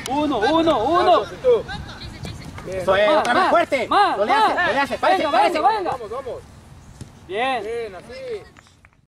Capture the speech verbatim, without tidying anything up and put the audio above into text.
Uno, uno, uno. Eso es, otra vez fuerte. Más, No le hace, más. no le hace, párese, Venga, párese. venga, venga. Vamos, vamos. Bien. Bien, así.